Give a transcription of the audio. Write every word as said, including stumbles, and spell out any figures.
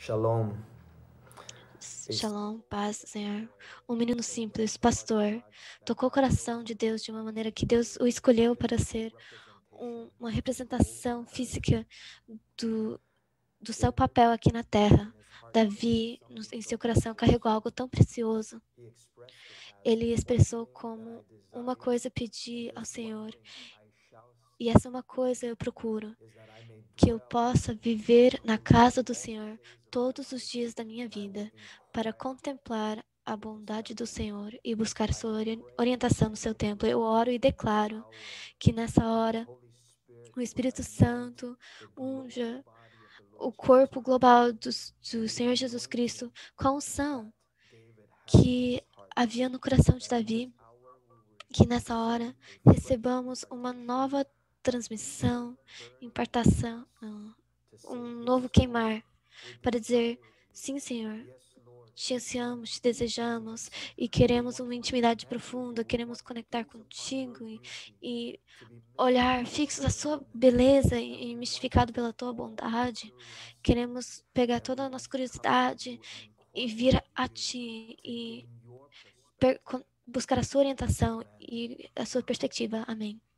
Shalom. Shalom, paz, Senhor. Um menino simples, pastor, tocou o coração de Deus de uma maneira que Deus o escolheu para ser um, uma representação física do, do seu papel aqui na terra. Davi, no, em seu coração, carregou algo tão precioso. Ele expressou como uma coisa pedi ao Senhor, e essa uma coisa eu procuro, que eu possa viver na casa do Senhor todos os dias da minha vida, para contemplar a bondade do Senhor e buscar sua orientação no seu templo. Eu oro e declaro que nessa hora o Espírito Santo unja o corpo global do, do Senhor Jesus Cristo com a unção que havia no coração de Davi, que nessa hora recebamos uma nova transmissão, impartação, um novo queimar, para dizer, sim, Senhor, te ansiamos, te desejamos e queremos uma intimidade profunda, queremos conectar contigo e, e olhar fixos a sua beleza e, e mistificado pela tua bondade. Queremos pegar toda a nossa curiosidade e vir a ti e per, buscar a sua orientação e a sua perspectiva. Amém.